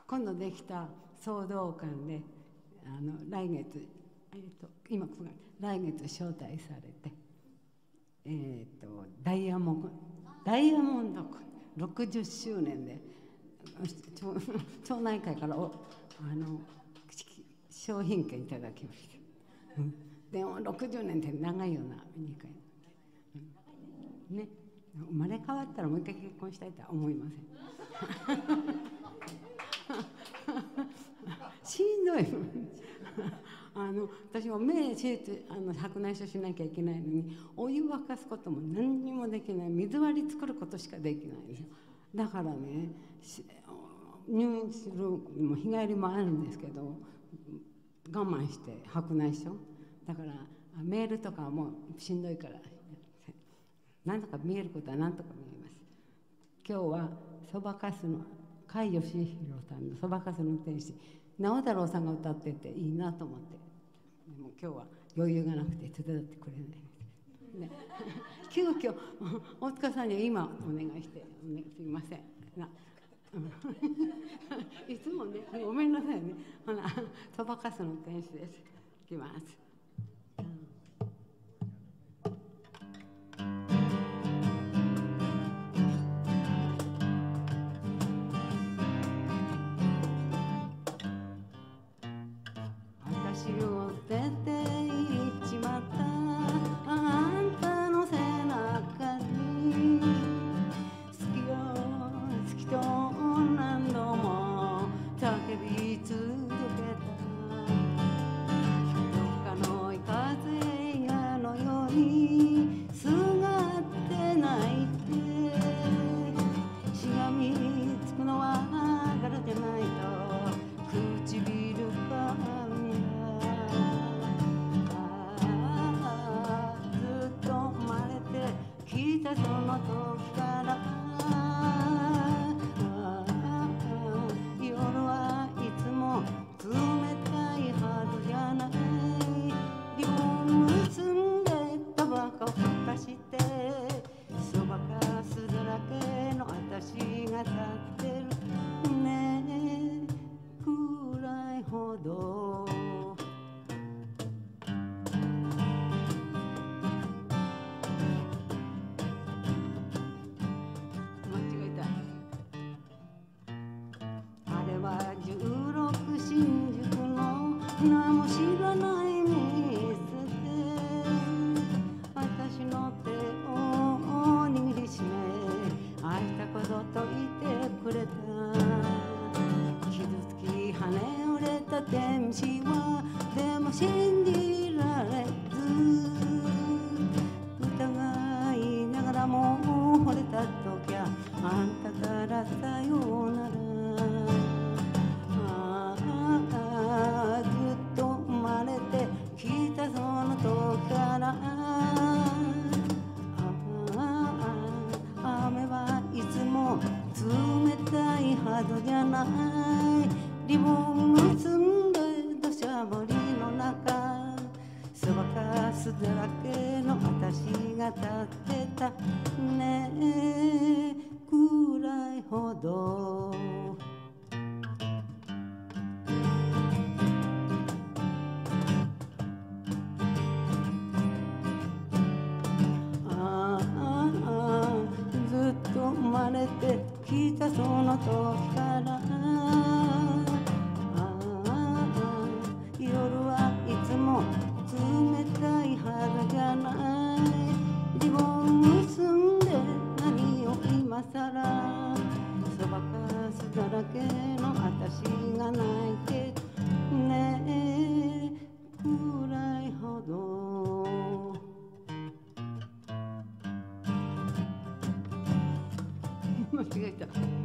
今度できた騒動館で来月、今来月招待されて、ダイヤモンド60周年で町内会から商品券いただきました。でも60年って長いよな、2回、ね、生まれ変わったらもう一回結婚したいとは思いません。しんどい。私も目手術白内障しなきゃいけないのに、お湯沸かすことも何にもできない、水割り作ることしかできないんですよ。だからね、入院するも日帰りもあるんですけど、我慢して白内障だからメールとかはもうしんどいからなんとか見えることはなんとか見えます。今日はそばかすの甲斐義弘さんのそばかすの天使、直太朗さんが歌ってていいなと思って、でも今日は余裕がなくて手伝ってくれないです、ね、急遽大塚さんには今お願いして、すみませんいつもね、ごめんなさいね。ほら、そばかすの天使です。いきます。私を捨てていっちまったあんたの背中に好きよ好きと何度も叫び続けた。どっかの風映画のようにすがって泣いて、しがみつくのは柄じゃないと唇かんだ。ずっと生まれてきたその時から夜はいつも冷たいはずじゃない。リボン結んでタバコふかしてそばかすだらけの私が立ってるねえ暗いほど。16新宿の名も知らない店で私の手を握りしめ明日こそと言ってくれた。傷つき羽折れた天使はでも信じられず疑いながらも惚れた時はあんたからさようなら。ずっと生まれてきたその時から雨はいつも冷たいはずじゃない。リボン結んで土砂降りの中そばかすだらけの私が立ってたねえ暗いほど。ずっと生まれてきたその時から夜はいつも冷たいはずじゃない。リボン結んで何を今さらそばかすだらけの私が泣いてねえ暗いほど。間違えた。